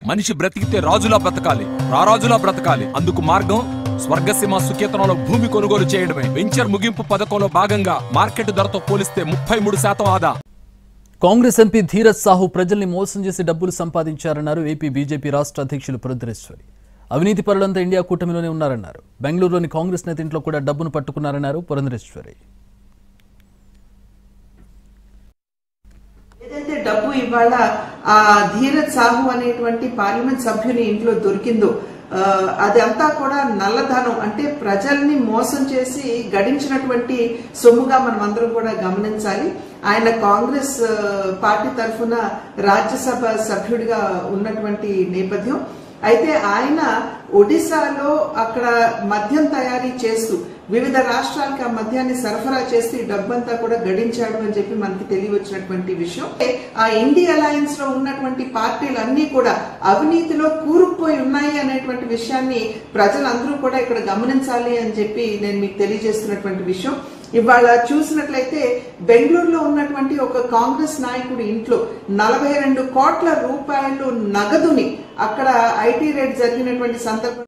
మనిషి బ్రతికితే రాజులా బ్రతకాలి, రారాజులా బ్రతకాలి. అందుకు మార్గం స్వర్గసీమ సుకేతనంలో భూమి కొనుగోలు చేయడమే. వెంచర్ ముగింపు పథకంలో భాగంగా మార్కెట్ ధరతో పోలిస్తే 33% ఆదా. కాంగ్రెస్ ఎంపీ ధీరజ్ సాహు ప్రజల్ని మోసం చేసి డబ్బులు సంపాదించారన్నారు ఏపీ బీజేపీ రాష్ట్ర అధ్యక్షులు పురంధరేశ్వరి. అవినీతి పరులంతా ఇండియా కూటమిలోనే ఉన్నారన్నారు. బెంగళూరులోని కాంగ్రెస్ నేత ఇంట్లో కూడా డబ్బును పట్టుకున్నారన్నారు పురంధరేశ్వరి. ఏదైతే డబ్బు ఇవాళ ఆ ధీరజ్ సాహు అనేటువంటి పార్లమెంట్ సభ్యుని ఇంట్లో దొరికిందో అదంతా కూడా నల్లధనం, అంటే ప్రజల్ని మోసం చేసి గడించినటువంటి సొమ్ముగా మనం అందరం కూడా గమనించాలి. ఆయన కాంగ్రెస్ పార్టీ తరఫున రాజ్యసభ సభ్యుడిగా ఉన్నటువంటి నేపథ్యం. అయితే ఆయన ఒడిశాలో అక్కడ మద్యం తయారీ చేస్తూ వివిధ రాష్ట్రాలకు ఆ మద్యాన్ని సరఫరా చేసి డబ్బంతా కూడా గడించాడు అని చెప్పి మనకి తెలియవచ్చినటువంటి విషయం. ఆ ఇండి అలయన్స్ లో ఉన్నటువంటి పార్టీలన్నీ కూడా అవినీతిలో కూరుకుపోయి ఉన్నాయి అనేటువంటి విషయాన్ని ప్రజలందరూ కూడా ఇక్కడ గమనించాలి అని చెప్పి నేను మీకు తెలియజేస్తున్నటువంటి విషయం. ఇవాళ చూసినట్లయితే బెంగళూరులో ఉన్నటువంటి ఒక కాంగ్రెస్ నాయకుడి ఇంట్లో 42 కోట్ల రూపాయలు నగదుని అక్కడ ఐటీ రేట్ జరిగినటువంటి సందర్భం